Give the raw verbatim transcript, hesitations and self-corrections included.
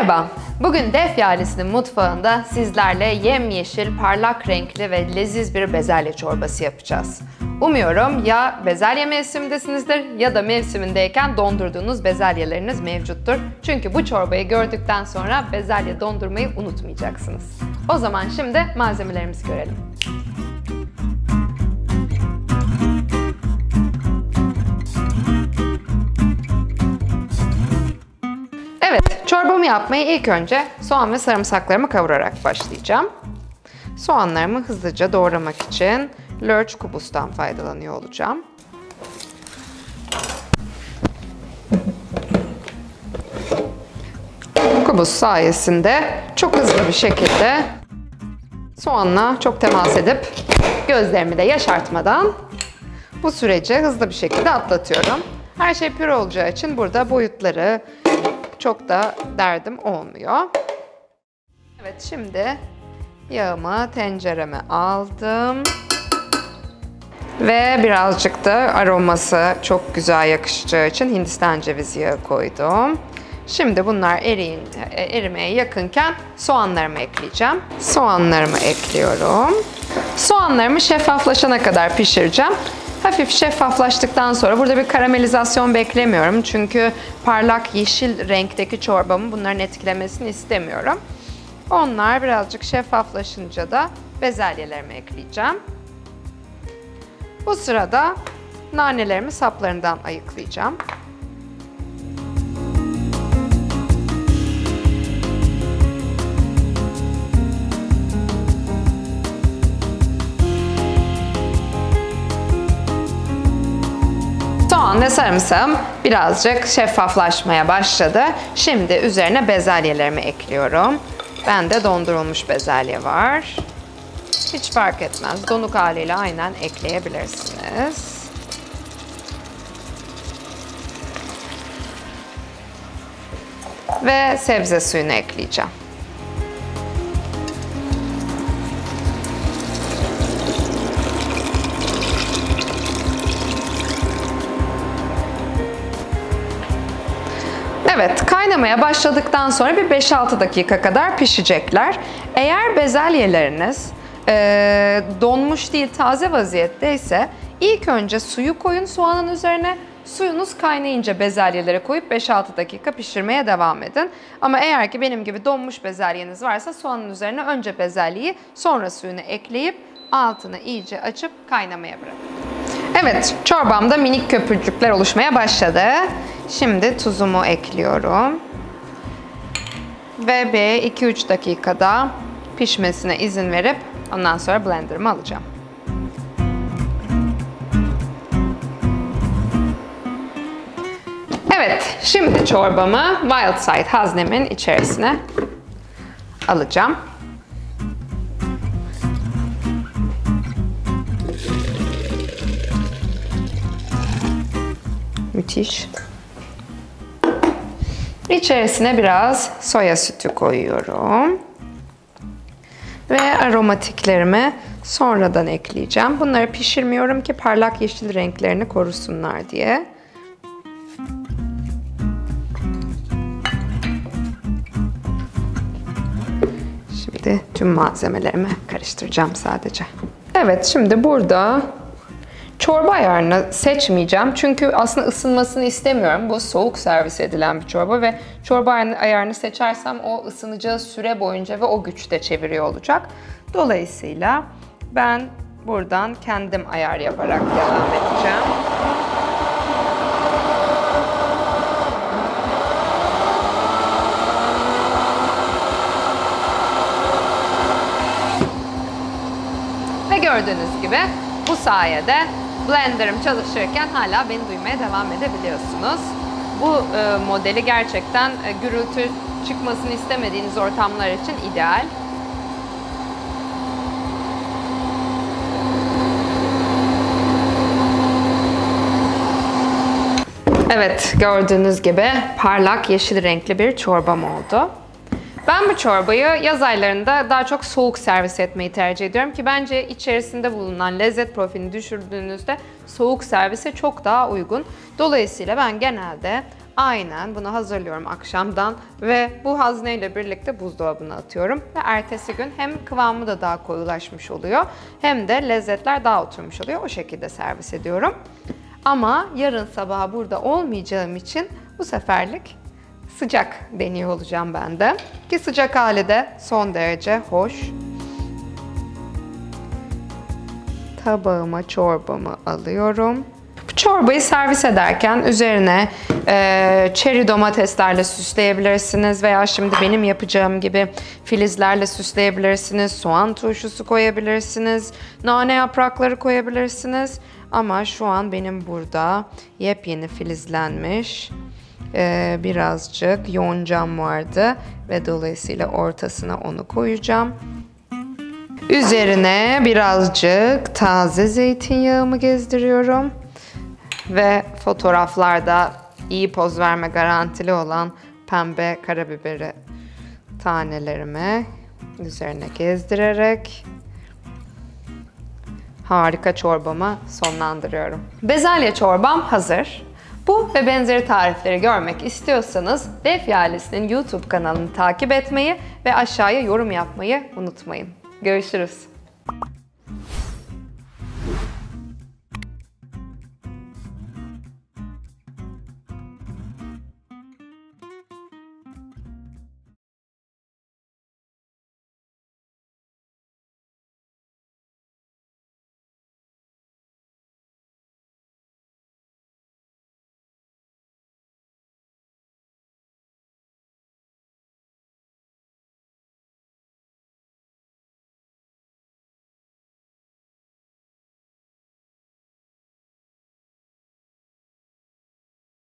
Merhaba, bugün Defya ailesinin mutfağında sizlerle yemyeşil, parlak renkli ve leziz bir bezelye çorbası yapacağız. Umuyorum ya bezelye mevsimindesinizdir ya da mevsimindeyken dondurduğunuz bezelyeleriniz mevcuttur. Çünkü bu çorbayı gördükten sonra bezelye dondurmayı unutmayacaksınız. O zaman şimdi malzemelerimizi görelim. Evet, çorbamı yapmaya ilk önce soğan ve sarımsaklarımı kavurarak başlayacağım. Soğanlarımı hızlıca doğramak için Lurch kubustan faydalanıyor olacağım. Kubus sayesinde çok hızlı bir şekilde soğanla çok temas edip gözlerimi de yaşartmadan bu süreci hızlı bir şekilde atlatıyorum. Her şey püre olacağı için burada boyutları çok da derdim olmuyor. Evet, şimdi yağımı tencereme aldım. Ve birazcık da aroması çok güzel yakışacağı için Hindistan cevizi yağı koydum. Şimdi bunlar eriyin, erimeye yakınken soğanlarımı ekleyeceğim. Soğanlarımı ekliyorum. Soğanlarımı şeffaflaşana kadar pişireceğim. Hafif şeffaflaştıktan sonra burada bir karamelizasyon beklemiyorum. Çünkü parlak yeşil renkteki çorbamı bunların etkilemesini istemiyorum. Onlar birazcık şeffaflaşınca da bezelyelerimi ekleyeceğim. Bu sırada nanelerimi saplarından ayıklayacağım. Soğan ve sarımsağım birazcık şeffaflaşmaya başladı. Şimdi üzerine bezelyelerimi ekliyorum. Bende dondurulmuş bezelye var. Hiç fark etmez. Donuk haliyle aynen ekleyebilirsiniz. Ve sebze suyunu ekleyeceğim. Evet, kaynamaya başladıktan sonra bir beş altı dakika kadar pişecekler. Eğer bezelyeleriniz e, donmuş değil, taze vaziyetteyse ilk önce suyu koyun soğanın üzerine. Suyunuz kaynayınca bezelyeleri koyup beş altı dakika pişirmeye devam edin. Ama eğer ki benim gibi donmuş bezelyeniz varsa soğanın üzerine önce bezelyeyi sonra suyunu ekleyip altını iyice açıp kaynamaya bırakın. Evet, çorbamda minik köpürcükler oluşmaya başladı. Şimdi tuzumu ekliyorum. Ve bir iki üç dakikada pişmesine izin verip ondan sonra blenderımı alacağım. Evet, şimdi çorbamı Wild Side haznemin içerisine alacağım. Müthiş. İçerisine biraz soya sütü koyuyorum. Ve aromatiklerimi sonradan ekleyeceğim. Bunları pişirmiyorum ki parlak yeşil renklerini korusunlar diye. Şimdi tüm malzemelerimi karıştıracağım sadece. Evet, şimdi burada çorba ayarını seçmeyeceğim çünkü aslında ısınmasını istemiyorum. Bu soğuk servis edilen bir çorba ve çorba ayarını seçersem o ısınacağı süre boyunca ve o güçte çeviriyor olacak. Dolayısıyla ben buradan kendim ayar yaparak devam edeceğim. Ve gördüğünüz gibi bu sayede blenderım çalışırken hala beni duymaya devam edebiliyorsunuz. Bu e, modeli gerçekten e, gürültü çıkmasını istemediğiniz ortamlar için ideal. Evet, gördüğünüz gibi parlak yeşil renkli bir çorbam oldu. Ben bu çorbayı yaz aylarında daha çok soğuk servis etmeyi tercih ediyorum ki bence içerisinde bulunan lezzet profilini düşürdüğünüzde soğuk servise çok daha uygun. Dolayısıyla ben genelde Aynen bunu hazırlıyorum akşamdan ve bu hazneyle birlikte buzdolabına atıyorum. Ve ertesi gün hem kıvamı da daha koyulaşmış oluyor hem de lezzetler daha oturmuş oluyor. O şekilde servis ediyorum. Ama yarın sabah burada olmayacağım için bu seferlik sıcak deniyor olacağım ben de. Ki sıcak hali de son derece hoş. Tabağıma çorbamı alıyorum. Bu çorbayı servis ederken üzerine e, çeri domateslerle süsleyebilirsiniz veya şimdi benim yapacağım gibi filizlerle süsleyebilirsiniz. Soğan turşusu koyabilirsiniz. Nane yaprakları koyabilirsiniz. Ama şu an benim burada yepyeni filizlenmiş e, birazcık yoncam vardı ve dolayısıyla ortasına onu koyacağım. Üzerine birazcık taze zeytinyağımı gezdiriyorum. Ve fotoğraflarda iyi poz verme garantili olan pembe karabiberi tanelerimi üzerine gezdirerek harika çorbamı sonlandırıyorum. Bezelye çorbam hazır. Bu ve benzeri tarifleri görmek istiyorsanız Defya Ailesi'nin YouTube kanalını takip etmeyi ve aşağıya yorum yapmayı unutmayın. Görüşürüz.